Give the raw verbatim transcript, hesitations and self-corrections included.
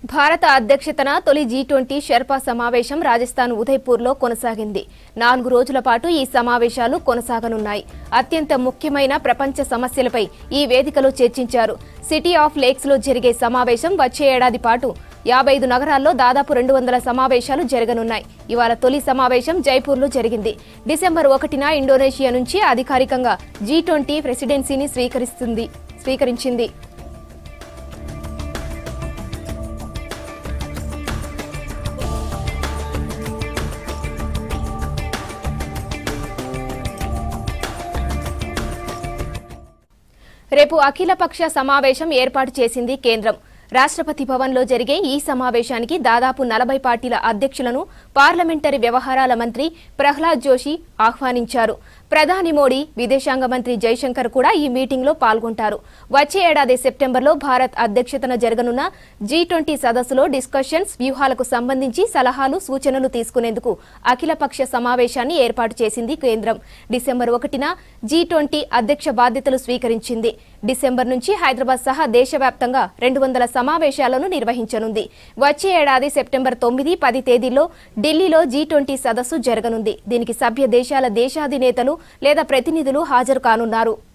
భారత అధ్యక్షతన తొలి జీ ట్వంటీ షెర్పా సమావేశం రాజస్థాన్ ఉదయపూర్లో కొనసాగింది. నాలుగు రోజుల పాటు ఈ సమావేశాలు కొనసాగనున్నాయి. అత్యంత ముఖ్యమైన ప్రపంచ సమస్యలపై ఈ వేదికలో చర్చించారు. సిటీ ఆఫ్ లేక్స్ లో జరిగే సమావేశం వచ్చే ఏడాది పాటు యాభై ఐదు నగరాల్లో దాదాపు రెండు వందల సమావేశాలు జరగనున్నాయి. ఇవాళ తొలి సమావేశం జైపూర్లో జరిగింది. డిసెంబర్ ఒకటిన ఇండోనేషియా నుంచి అధికారికంగా జీ ట్వంటీ ప్రెసిడెన్సీని స్వీకరిస్తుంది స్వీకరించింది. రేపు అఖిలపక్ష సమావేశం ఏర్పాటు చేసింది కేంద్రం. రాష్ట్రపతి భవన్లో జరిగే ఈ సమావేశానికి దాదాపు నలభై పార్టీల అధ్యక్షులను పార్లమెంటరీ వ్యవహారాల మంత్రి ప్రహ్లాద్ జోషి ఆహ్వానించారు. ప్రధాని మోడీ, విదేశాంగ మంత్రి జైశంకర్ కూడా ఈ మీటింగ్లో పాల్గొంటారు. వచ్చే ఏడాది సెప్టెంబర్లో భారత్ అధ్యక్షతన జరగనున్న జీ ట్వంటీ సదస్సులో డిస్కషన్స్, వ్యూహాలకు సంబంధించి సలహాలు, సూచనలు తీసుకునేందుకు అఖిలపక్ష సమావేశాన్ని ఏర్పాటు చేసింది కేంద్రం. డిసెంబర్ ఒకటిన జీ ట్వంటీ అధ్యక్ష బాధ్యతలు స్వీకరించింది. డిసెంబర్ నుంచి హైదరాబాద్ సహా దేశవ్యాప్తంగా రెండు వందల సమావేశాలను నిర్వహించనుంది. వచ్చే ఏడాది సెప్టెంబర్ తొమ్మిది, పది తేదీల్లో ఢిల్లీలో జీ ట్వంటీ సదస్సు జరగనుంది. దీనికి సభ్య దేశాల దేశాధినేతలు లేదా ప్రతినిధులు హాజరు కానున్నారు.